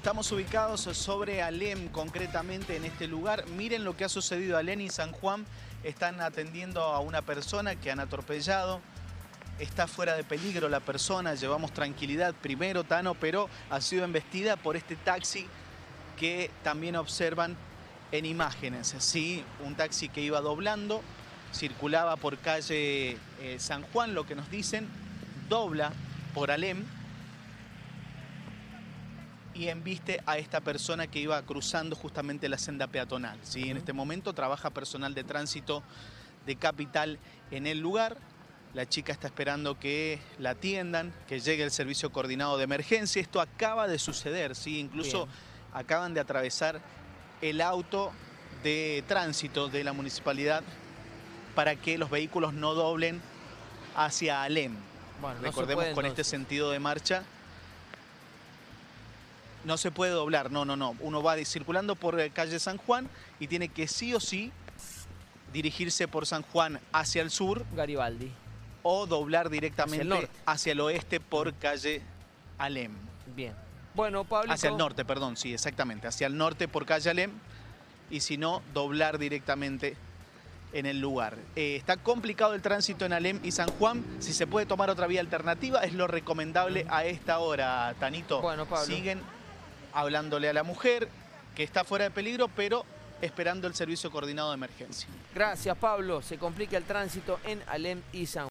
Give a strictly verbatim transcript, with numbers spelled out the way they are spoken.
Estamos ubicados sobre Alem, concretamente en este lugar. Miren lo que ha sucedido. Alem y San Juan están atendiendo a una persona que han atropellado. Está fuera de peligro la persona, llevamos tranquilidad primero, Tano, pero ha sido embestida por este taxi que también observan en imágenes. Sí, un taxi que iba doblando, circulaba por calle eh, San Juan, lo que nos dicen, dobla por Alem y embiste a esta persona que iba cruzando justamente la senda peatonal. ¿Sí? En este momento trabaja personal de tránsito de Capital en el lugar. La chica está esperando que la atiendan, que llegue el servicio coordinado de emergencia. Esto acaba de suceder, ¿sí? Incluso Bien. acaban de atravesar el auto de tránsito de la municipalidad para que los vehículos no doblen hacia Alem. Bueno, Recordemos no puede, con entonces. este sentido de marcha. No se puede doblar, no, no, no. Uno va circulando por calle San Juan y tiene que sí o sí dirigirse por San Juan hacia el sur. Garibaldi. O doblar directamente hacia el, hacia el oeste por calle Alem. Bien. Bueno, Pablo. Hacia el norte, perdón, sí, exactamente. Hacia el norte por calle Alem. Y si no, doblar directamente en el lugar. Eh, está complicado el tránsito en Alem y San Juan. Si se puede tomar otra vía alternativa, es lo recomendable a esta hora, Tanito. Bueno, Pablo. Siguen hablándole a la mujer que está fuera de peligro, pero esperando el servicio coordinado de emergencia. Gracias, Pablo. Se complica el tránsito en Alem y San Juan.